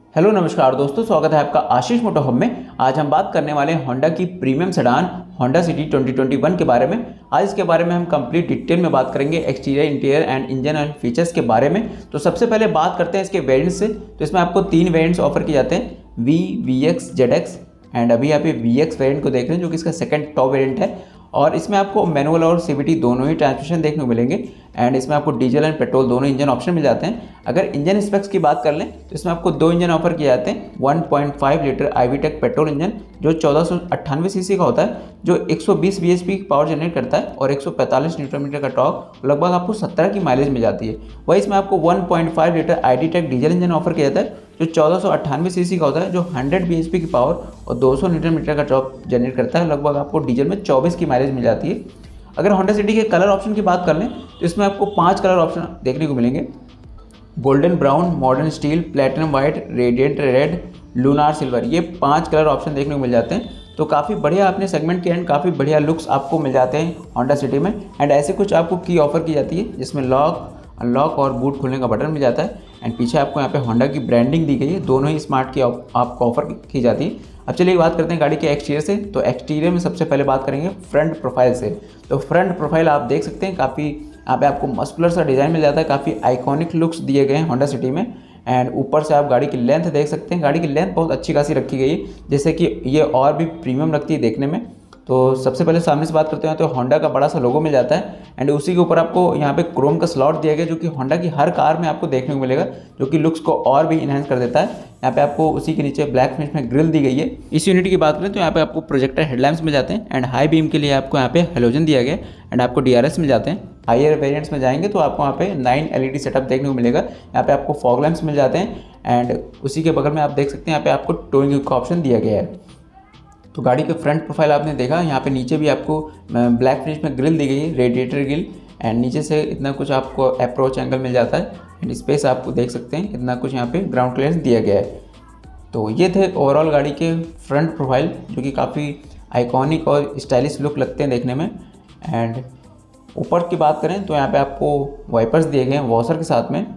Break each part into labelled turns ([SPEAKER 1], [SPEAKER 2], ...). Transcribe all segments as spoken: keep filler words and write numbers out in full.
[SPEAKER 1] Hello नमस्कार दोस्तों, स्वागत है आपका आशीष मोटो हब में। आज हम बात करने वाले हैं होंडा की premium sedan Honda City twenty twenty one के बारे में। आज इसके बारे में हम कंप्लीट डिटेल में बात करेंगे, exterior, interior and engine and features के बारे में। तो सबसे पहले बात करते हैं इसके वेरिएंट्स से। तो इसमें आपको तीन वेरिएंट्स ऑफर किए जाते हैं, V, V X, Z X. And अभी यहाँ पे वी एक्स वेरिएंट को देख रहे हैं जो कि इसका सेकंड टॉप वेरिएंट है। और इसमें आपको मैनुअल और सीवीटी दोनों ही ट्रांसमिशन देखने को मिलेंगे। एंड इसमें आपको डीजल एंड पेट्रोल दोनों इंजन ऑप्शन मिल जाते हैं। अगर इंजन स्पेक्स की बात कर लें तो इसमें आपको दो इंजन ऑफर किए जाते हैं। One point five litre i VTEC petrol engine जो चौदह सौ अट्ठानवे सीसी का होता है, जो एक सौ बीस बीएचपी की पावर जनरेट करता है और एक सौ पैंतालीस न्यूटन मीटर का टॉर्क, लगभग आपको सत्रह की माइलेज मिल जाती है। वही इसमें आपको one point five litre i DTEC diesel engine offer किया जाता है जो चौदह सौ अट्ठानवे सीसी का होता है, जो सौ बीएचपी की पावर और दो सौ न्यूटन मीटर का टॉर्क जनरेट करता है। लगभग आपको डीजल में चौबीस की माइलेज मिल जाती है। अगर होंडा सिटी के कलर ऑप्शन की बात कर लें तो इसमें आपको पांच कलर ऑप्शन देखने को मिलेंगे, golden brown, modern steel, platinum white, radiant red, lunar silver. ये पांच कलर ऑप्शन देखने को मिल जाते हैं। तो काफ़ी बढ़िया अपने सेगमेंट के एंड काफ़ी बढ़िया लुक्स आपको मिल जाते हैं होंडा सिटी में। एंड ऐसे कुछ आपको की ऑफर की जाती है जिसमें लॉक, अनलॉक और बूट खोलने का बटन मिल जाता है। एंड पीछे आपको यहाँ पे होंडा की ब्रांडिंग दी गई है, दोनों ही स्मार्ट की आपको ऑफर की जाती है। अब चलिए बात करते हैं गाड़ी के एक्सटीरियर से। तो एक्सटीरियर में सबसे पहले बात करेंगे फ्रंट प्रोफाइल से। तो फ्रंट प्रोफाइल आप देख सकते हैं, काफ़ी यहाँ पे आपको मस्कुलर सा डिज़ाइन मिल जाता है, काफ़ी आइकॉनिक लुक्स दिए गए हैं होंडा सिटी में। एंड ऊपर से आप गाड़ी की लेंथ देख सकते हैं, गाड़ी की लेंथ बहुत अच्छी खासी रखी गई है, जैसे कि ये और भी प्रीमियम लगती है देखने में। तो सबसे पहले सामने से बात करते हैं तो होंडा का बड़ा सा लोगो मिल जाता है। एंड उसी के ऊपर आपको यहाँ पे क्रोम का स्लॉट दिया गया जो कि होंडा की हर कार में आपको देखने को मिलेगा, जो कि लुक्स को और भी इन्हेंस कर देता है। यहाँ पे आपको उसी के नीचे ब्लैक फिनिश में ग्रिल दी गई है। इस यूनिट की बात करें तो यहाँ पे आपको प्रोजेक्टर हेडलैम्प्स मिल जाते हैं। एंड हाई बीम के लिए आपको यहाँ पे हेलोजन दिया गया है। एंड आपको डीआरएस मिल जाते हैं। हायर वेरिएंट्स में जाएंगे तो आपको यहाँ पे नाइन एलईडी सेटअप देखने को मिलेगा। यहाँ पे आपको फॉग लैंप्स मिल जाते हैं। एंड उसी के बगल में आप देख सकते हैं यहाँ पे आपको टोइंग का ऑप्शन दिया गया है। तो गाड़ी के फ्रंट प्रोफाइल आपने देखा, यहाँ पे नीचे भी आपको ब्लैक फिनिश में ग्रिल दी गई है, रेडिएटर ग्रिल। एंड नीचे से इतना कुछ आपको अप्रोच एंगल मिल जाता है। एंड स्पेस आपको देख सकते हैं इतना कुछ यहाँ पे ग्राउंड क्लियरेंस दिया गया है। तो ये थे ओवरऑल गाड़ी के फ्रंट प्रोफाइल जो कि काफ़ी आइकॉनिक और स्टाइलिश लुक लगते हैं देखने में। एंड ऊपर की बात करें तो यहाँ पे आपको वाइपर्स दिए गए हैं वॉशर के साथ में।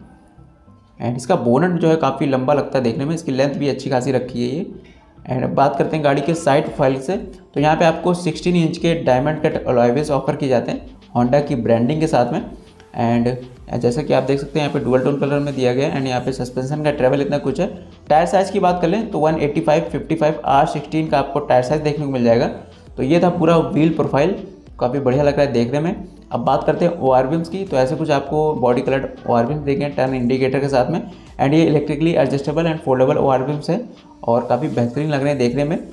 [SPEAKER 1] एंड इसका बोनट जो है काफ़ी लंबा लगता है देखने में, इसकी लेंथ भी अच्छी खासी रखी है ये। एंड बात करते हैं गाड़ी के साइड प्रोफाइल से, तो यहाँ पे आपको सोलह इंच के diamond cut alloy wheels offer किए जाते हैं होंडा की ब्रांडिंग के साथ में। एंड जैसा कि आप देख सकते हैं यहाँ पे डुअल टोन कलर में दिया गया है। एंड यहाँ पे सस्पेंशन का ट्रेवल इतना कुछ है। टायर साइज़ की बात कर लें तो one eighty five fifty five R sixteen का आपको टायर साइज़ देखने को मिल जाएगा। तो ये था पूरा व्हील प्रोफाइल, काफ़ी बढ़िया लग रहा है देखने में। अब बात करते हैं ओ आर बीम्स की, तो ऐसे कुछ आपको body colour O R beams देखें टर्न इंडिकेटर के साथ में। एंड ये electrically adjustable and foldable O R beams है और काफ़ी बेहतरीन लग रहे हैं देखने में।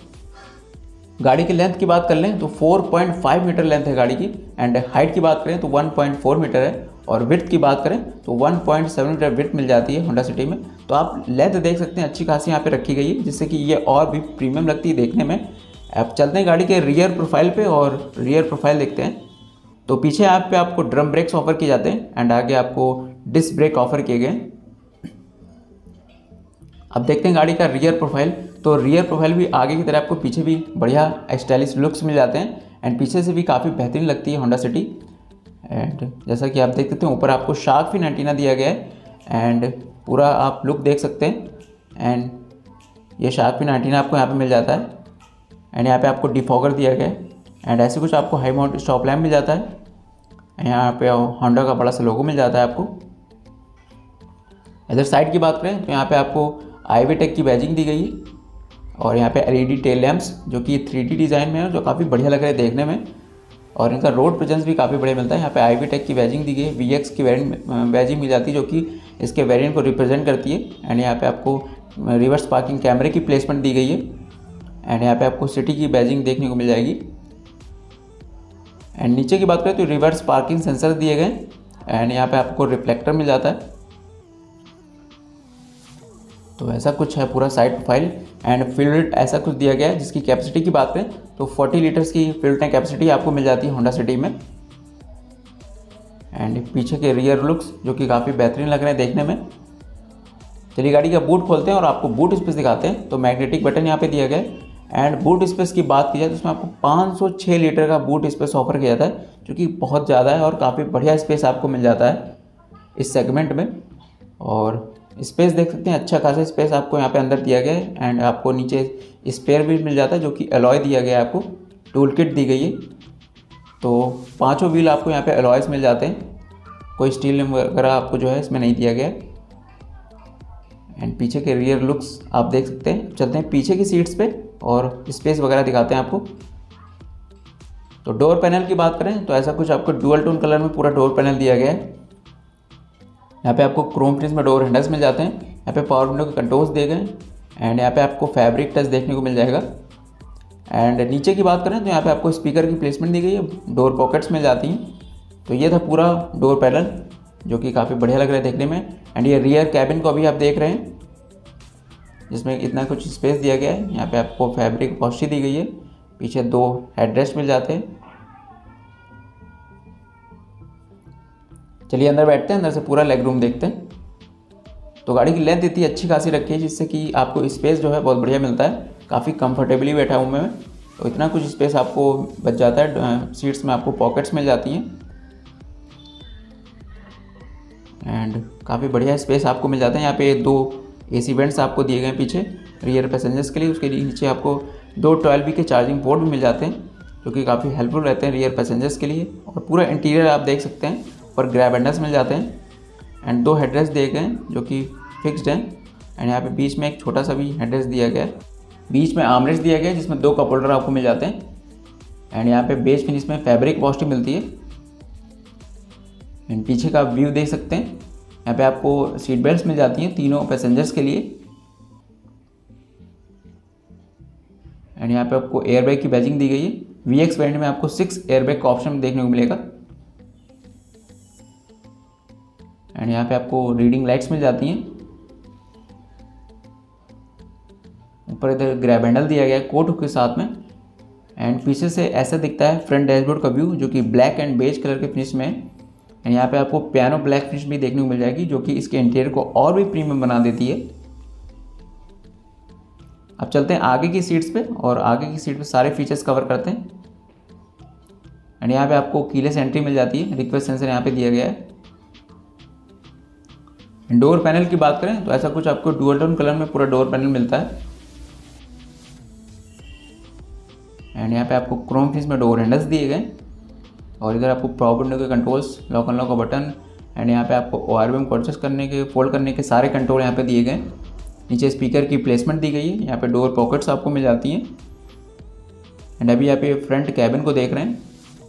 [SPEAKER 1] गाड़ी की लेंथ की बात कर लें तो four point five metre length है गाड़ी की। एंड हाइट की बात करें तो वन पॉइंट फोर मीटर है। और विड्थ की बात करें तो one point seven metre width मिल जाती है होंडा सिटी में। तो आप लेंथ देख सकते हैं अच्छी खासी यहाँ पे रखी गई है, जिससे कि ये और भी प्रीमियम लगती है देखने में। अब चलते हैं गाड़ी के रियर प्रोफाइल पे और रियर प्रोफाइल देखते हैं। तो पीछे आप पे आपको ड्रम ब्रेक्स ऑफर किए जाते हैं। एंड आगे आपको डिस्क ब्रेक ऑफर किए गए। अब देखते हैं गाड़ी का रियर प्रोफाइल। तो रियर प्रोफाइल भी आगे की तरह आपको पीछे भी बढ़िया स्टाइलिश लुक्स मिल जाते हैं। एंड पीछे से भी काफ़ी बेहतरीन लगती है होंडा सिटी। एंड जैसा कि आप देख सकते हैं ऊपर आपको शार्क फिन एंटीना दिया गया है। एंड पूरा आप लुक देख सकते हैं। एंड ये शार्क फिन एंटीना आपको यहाँ पे मिल जाता है। एंड यहाँ पे आपको डिफॉगर दिया गया है। एंड ऐसे कुछ आपको हाई माउंट स्टॉप लैम्प मिल जाता है। यहाँ पे होंडा का बड़ा सा लोगो मिल जाता है आपको। इधर साइड की बात करें तो यहाँ पे आपको आईवीटेक की बैजिंग दी गई है। और यहाँ पे एलईडी टेल लैंप्स जो कि थ्री डी डिज़ाइन में है, जो काफ़ी बढ़िया लग रहा है देखने में। और इनका रोड प्रेजेंस भी काफ़ी बढ़िया मिलता है। यहाँ पे आईवीटेक की बैजिंग दी गई है, वी एक्स की वेरिएंट बैजिंग मिल जाती है जो कि इसके वेरिएंट को रिप्रेजेंट करती है। एंड यहाँ पे आपको रिवर्स पार्किंग कैमरे की प्लेसमेंट दी गई है। एंड यहाँ पे आपको सिटी की बैजिंग देखने को मिल जाएगी। एंड नीचे की बात करें तो रिवर्स पार्किंग सेंसर दिए गए। एंड यहाँ पे आपको रिफ्लेक्टर मिल जाता है। तो ऐसा कुछ है पूरा साइड प्रोफाइल। एंड फ्यूल ऐसा कुछ दिया गया है जिसकी कैपेसिटी की बात करें तो फोर्टी लीटर्स की फ्यूल टैंक कैपेसिटी आपको मिल जाती है होंडा सिटी में। एंड पीछे के रियर लुक्स जो कि काफ़ी बेहतरीन लग रहे हैं देखने में। चलिए गाड़ी का बूट खोलते हैं और आपको बूट स्पेस दिखाते हैं। तो मैग्नेटिक बटन यहाँ पे दिया गया है। एंड बूट स्पेस की बात की जाए तो उसमें आपको पाँच सौ छह लीटर का बूट स्पेस ऑफर किया जाता है, जो कि बहुत ज़्यादा है और काफ़ी बढ़िया स्पेस आपको मिल जाता है इस सेगमेंट में। और स्पेस देख सकते हैं, अच्छा खासा स्पेस आपको यहाँ पे अंदर दिया गया है। एंड आपको नीचे स्पेयर व्हील मिल जाता है जो कि अलॉय दिया गया है, आपको टूल किट दी गई है। तो पांचों व्हील आपको यहाँ पे अलॉयस मिल जाते हैं, कोई स्टील वगैरह आपको जो है इसमें नहीं दिया गया है। एंड पीछे के रियर लुक्स आप देख सकते हैं। चलते हैं पीछे की सीट्स पे और स्पेस वगैरह दिखाते हैं आपको। तो डोर पैनल की बात करें तो ऐसा कुछ आपको डुअल टोन कलर में पूरा डोर पैनल दिया गया है। यहाँ पे आपको क्रोम फिनिश में डोर हैंडल्स मिल जाते हैं। यहाँ पे पावर विंडो के कंट्रोल्स दिए गए एंड यहाँ पे आपको फैब्रिक टच देखने को मिल जाएगा। एंड नीचे की बात करें तो यहाँ पे आपको स्पीकर की प्लेसमेंट दी गई है, डोर पॉकेट्स मिल जाती हैं। तो ये था पूरा डोर पैनल जो कि काफ़ी बढ़िया लग रहा है देखने में। एंड ये रियर कैबिन को अभी आप देख रहे हैं जिसमें इतना कुछ स्पेस दिया गया है। यहाँ पे आपको फैब्रिक पॉस्टी दी गई है, पीछे दो हेडरेस्ट मिल जाते हैं। चलिए अंदर बैठते हैं, अंदर से पूरा लेग रूम देखते हैं। तो गाड़ी की लेंथ इतनी अच्छी खासी रखी है जिससे कि आपको स्पेस जो है बहुत बढ़िया मिलता है, काफ़ी कंफर्टेबली बैठा हूँ मैं। तो इतना कुछ स्पेस आपको बच जाता है। सीट्स में आपको पॉकेट्स मिल जाती हैं एंड काफ़ी बढ़िया स्पेस आपको मिल जाता है। यहाँ पे दो एसी वेंट्स आपको दिए गए हैं पीछे रियर पैसेंजर्स के लिए। उसके नीचे आपको दो ट्वेल्व वी के चार्जिंग पोर्ट भी मिल जाते हैं जो कि काफ़ी हेल्पफुल रहते हैं रियर पैसेंजर्स के लिए। और पूरा इंटीरियर आप देख सकते हैं, पर ग्रैब हैंडल्स मिल जाते हैं एंड दो हेडरेस्ट दिए गए हैं जो कि फिक्स्ड हैं। एंड यहाँ पे बीच में एक छोटा सा भी हेडरेस्ट दिया गया है, बीच में आर्मरेस्ट दिया गया है जिसमें दो कप होल्डर आपको मिल जाते हैं। एंड यहाँ पे बेज फिनिश में फैब्रिक पॉस्टी मिलती है। एंड पीछे का व्यू देख सकते हैं, यहाँ पे आपको सीट बेल्ट्स मिल जाती हैं तीनों पैसेंजर्स के लिए। एंड यहाँ पे आपको एयरबैग की बैजिंग दी गई है। वी एक्स वेरिएंट में आपको सिक्स एयरबैग का ऑप्शन देखने को मिलेगा। एंड यहाँ पे आपको रीडिंग लाइट्स मिल जाती हैं। ऊपर इधर ग्रैब हैंडल दिया गया है कोट हुक के साथ में। एंड पीछे से ऐसा दिखता है फ्रंट डैशबोर्ड का व्यू जो कि ब्लैक एंड बेज कलर के फिनिश में है। एंड यहाँ पे आपको पियानो ब्लैक फिनिश भी देखने को मिल जाएगी जो कि इसके इंटीरियर को और भी प्रीमियम बना देती है। अब चलते हैं आगे की सीट्स पे और आगे की सीट पे सारे फीचर्स कवर करते हैं। एंड यहाँ पे आपको कीलेस एंट्री मिल जाती है, रिक्वेस्ट सेंसर यहाँ पे दिया गया है। डोर पैनल की बात करें तो ऐसा कुछ आपको डुअल टोन कलर में पूरा डोर पैनल मिलता है। एंड यहाँ पे आपको क्रोम फिनिश में डोर हैंडल्स दिए गए और इधर आपको पावर विंडो के कंट्रोल्स, लॉक एंड लॉक का बटन एंड यहाँ पे आपको ओ आर वी एम को एडजस्ट करने के, फोल्ड करने के सारे कंट्रोल यहाँ पे दिए गए। नीचे स्पीकर की प्लेसमेंट दी गई है, यहाँ पे डोर पॉकेट्स आपको मिल जाती हैं। एंड अभी यहाँ पे फ्रंट कैबिन को देख रहे हैं,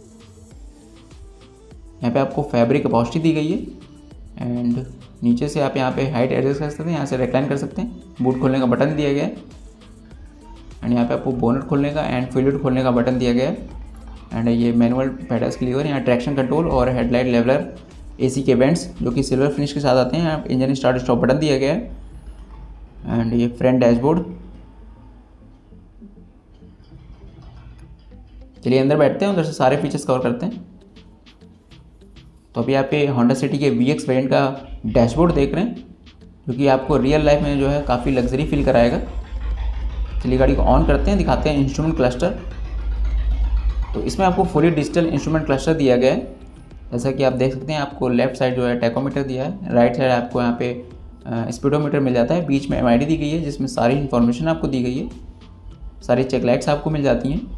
[SPEAKER 1] यहाँ पे आपको फैब्रिक अपॉस्टी दी गई है। एंड नीचे से आप यहाँ पे हाइट एडजस्ट कर सकते हैं, यहाँ से रेक्लाइन कर सकते हैं। बूट खोलने का बटन दिया गया है। एंड यहाँ पे आपको बोनट खोलने का एंड फ्यूलिड खोलने का बटन दिया गया है। एंड ये मैनुअल पेडल्स के लीवर, यहाँ ट्रैक्शन कंट्रोल और हेडलाइट लेवलर, एसी के वेंट्स जो कि सिल्वर फिनिश के साथ आते हैं। यहाँ इंजन स्टार्ट स्टॉप बटन दिया गया है। एंड ये फ्रंट डैशबोर्ड। चलिए अंदर बैठते हैं, उधर से सारे फीचर्स कवर करते हैं। तो अभी आप ये होंडा सिटी के वी एक्स वेरिएंट का डैशबोर्ड देख रहे हैं जो कि आपको रियल लाइफ में जो है काफ़ी लग्जरी फील कराएगा। चलिए गाड़ी को ऑन करते हैं, दिखाते हैं इंस्ट्रूमेंट क्लस्टर। तो इसमें आपको फुली डिजिटल इंस्ट्रूमेंट क्लस्टर दिया गया है। जैसा कि आप देख सकते हैं, आपको लेफ्ट साइड जो है टैकोमीटर दिया है, राइट साइड आपको यहाँ पे स्पीडोमीटर मिल जाता है, बीच में एम आई डी दी गई है जिसमें सारी इन्फॉर्मेशन आपको दी गई है। सारी चेक लाइट्स आपको मिल जाती हैं।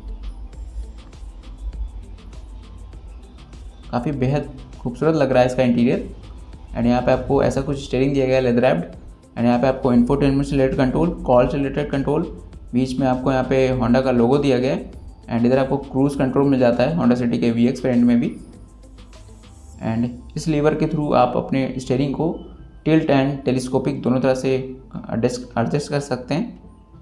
[SPEAKER 1] काफ़ी बेहद खूबसूरत लग रहा है इसका इंटीरियर। एंड यहाँ पे आपको ऐसा कुछ स्टीयरिंग दिया गया है लेदर रैप्ड। एंड यहाँ पे आपको इंफोटेनमेंट से रिलेटेड कंट्रोल, कॉल से रिलेटेड कंट्रोल, बीच में आपको यहाँ पे होंडा का लोगो दिया गया है। एंड इधर आपको क्रूज़ कंट्रोल मिल जाता है होंडा सिटी के वी एक्स वेरिएंट में भी। एंड इस लीवर के थ्रू आप अपने स्टीयरिंग को टिल्ट एंड टेलीस्कोपिक दोनों तरह से एडजस्ट एडजस्ट कर सकते हैं।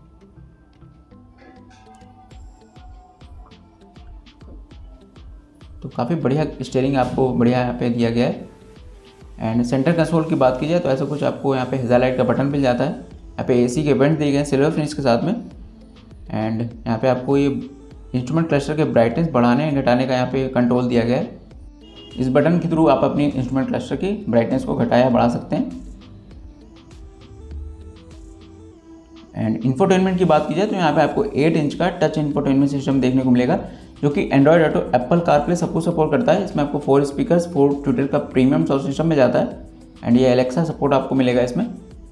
[SPEAKER 1] तो काफ़ी बढ़िया स्टीयरिंग आपको बढ़िया यहाँ पे दिया गया है। एंड सेंटर कंसोल की बात की जाए तो ऐसा कुछ आपको यहाँ पे हेजालाइट का बटन मिल जाता है। यहाँ पे एसी के वेंट दिए गए हैं सिल्वर फिनिश के साथ में। एंड यहाँ पे आपको ये इंस्ट्रूमेंट क्लस्टर के ब्राइटनेस बढ़ाने घटाने का यहाँ पे कंट्रोल दिया गया है। इस बटन के थ्रू आप अपनी इंस्ट्रूमेंट क्लस्टर की ब्राइटनेस को घटाया बढ़ा सकते हैं। एंड इंफोटेनमेंट की बात की जाए तो यहाँ पे आपको एट इंच का टच इंफोटेनमेंट सिस्टम देखने को मिलेगा जो कि एंड्रॉयड ऑटो, एप्पल कारप्ले सबको सपोर्ट करता है। इसमें आपको फोर स्पीकर्स, फोर ट्विटर का प्रीमियम साउंड सिस्टम मिल जाता है। एंड ये एलेक्सा सपोर्ट आपको मिलेगा इसमें।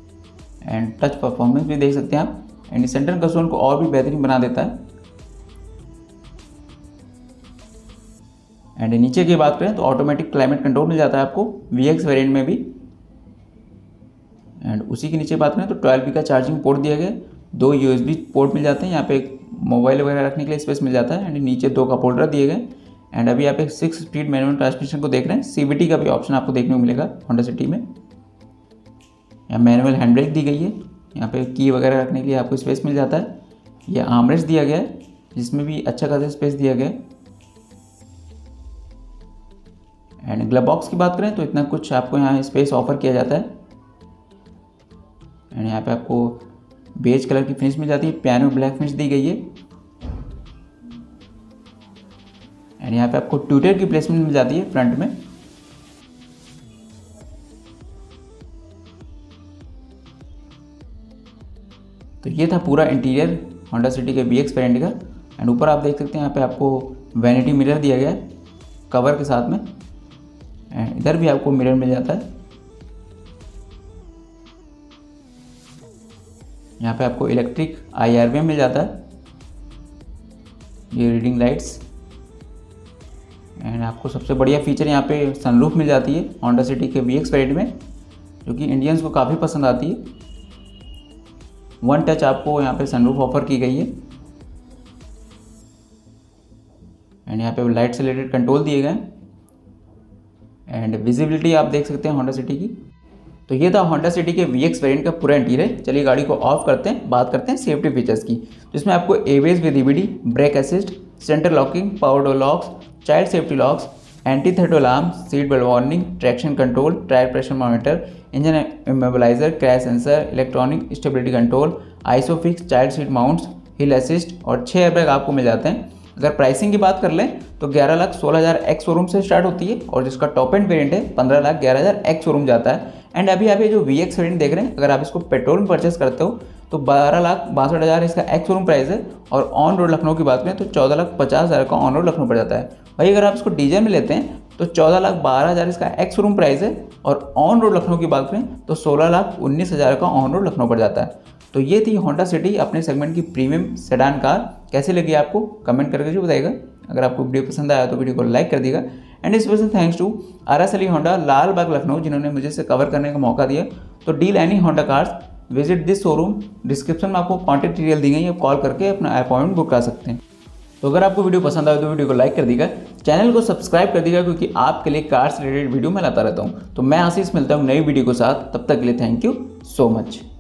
[SPEAKER 1] एंड टच परफॉर्मेंस भी देख सकते हैं आप, एंड सेंटर कंसोल को और भी बेहतरीन बना देता है। एंड नीचे की बात करें तो ऑटोमेटिक क्लाइमेट कंट्रोल मिल जाता है आपको वी एक्स वेरिएंट में भी। एंड उसी के नीचे बात करें तो ट्वेल्व बी का चार्जिंग पोर्ट दिया गया, दो यूएसबी पोर्ट मिल जाते हैं, यहाँ पे एक मोबाइल वगैरह रखने के लिए स्पेस मिल जाता है। एंड नीचे दो कप होल्डर दिए गए। एंड अभी आप एक सिक्स स्पीड मैनुअल ट्रांसमिशन को देख रहे हैं, सीवीटी का भी ऑप्शन आपको देखने को मिलेगा होंडा सिटी में। यहाँ मैनुअल हैंड ब्रेक दी गई है, यहाँ पे की वगैरह रखने के लिए आपको स्पेस मिल जाता है। यह आर्मरेस्ट दिया गया है जिसमें भी अच्छा खासा स्पेस दिया गया है। एंड ग्लव बॉक्स की बात करें तो इतना कुछ आपको यहाँ स्पेस ऑफर किया जाता है। एंड यहाँ पे आपको बेज कलर की फिनिश मिल जाती है, पियानो ब्लैक फिनिश दी गई है। एंड यहाँ पे आपको ट्विटर की प्लेसमेंट मिल जाती है फ्रंट में। तो ये था पूरा इंटीरियर होंडा सिटी के वी एक्स वेरिएंट का। एंड ऊपर आप देख सकते हैं यहाँ पे आपको वैनिटी मिरर दिया गया है कवर के साथ में। एंड इधर भी आपको मिरर मिल जाता है। यहाँ पे आपको electric I R V M मिल जाता है, ये रीडिंग लाइट्स। एंड आपको सबसे बढ़िया फीचर यहाँ पे सनरूफ मिल जाती है होंडा सिटी के वी एक्स वेरिएंट में, जो कि इंडियंस को काफ़ी पसंद आती है। वन टच आपको यहाँ पे सनरूफ ऑफर की गई है। एंड यहाँ पे लाइट से रिलेटेड कंट्रोल दिए गए। एंड विजिबिलिटी आप देख सकते हैं होंडा सिटी की। तो ये था होंडा सिटी के वी एक्स वेरिएंट का पूरा इंटीरियर। चलिए गाड़ी को ऑफ करते हैं, बात करते हैं सेफ्टी फीचर्स की। तो इसमें आपको ABS with EBD, brake assist, centre locking, power door locks, child safety locks, anti thread alarm, seat belt warning, traction control, tyre pressure monitor, engine immobiliser, crash sensor, electronic stability control, ISOFIX, child seat mounts, hill assist और छः airbag आपको मिल जाते हैं। अगर pricing की बात कर लें तो ग्यारह लाख सोलह हज़ार एक्स शोरूम से स्टार्ट होती है, और जिसका टॉप एंड वेरिएंट है पंद्रह लाख ग्यारह हज़ार एक्स शोरूम जाता है। एंड अभी आप ये जो वी एक्स वेरिएंट देख रहे हैं, अगर आप इसको पेट्रोल में परचेस करते हो तो बारह लाख बासठ हज़ार इसका एक्स शोरूम प्राइस है, और ऑन रोड लखनऊ की बात करें तो चौदह लाख पचास हज़ार का ऑन रोड लखनऊ पड़ जाता है। वही अगर आप इसको डीजल में लेते हैं तो चौदह लाख बारह हज़ार इसका एक्स शोरूम प्राइस है, और ऑन रोड लखनऊ की बात करें तो सोलह लाख उन्नीस हज़ार का ऑन रोड लखनऊ पड़ जाता है। तो ये थी होंडा सिटी अपने सेगमेंट की प्रीमियम सेडान कार। कैसी लगी आपको कमेंट करके जो बताइएगा। अगर आपको वीडियो पसंद आया तो वीडियो को लाइक कर दीजिएगा। And special thanks to R S Ali Honda Lal Bagh Lucknow, जिन्होंने मुझे से कवर करने का मौका दिया। तो deal any Honda cars, visit this showroom. Description में आपको कॉन्टैक्ट डिटेल दी गई है, कॉल करके अपना अपॉइंटमेंट बुक करा सकते हैं। तो अगर आपको वीडियो पसंद आए तो वीडियो को लाइक कर दीजिएगा, चैनल को सब्सक्राइब कर दीजिएगा, क्योंकि आपके लिए कार्स रिलेटेड वीडियो मैं लाता रहता हूँ। तो मैं आशीष मिलता हूँ नई वीडियो के साथ, तब तक के लिए थैंक यू सो मच।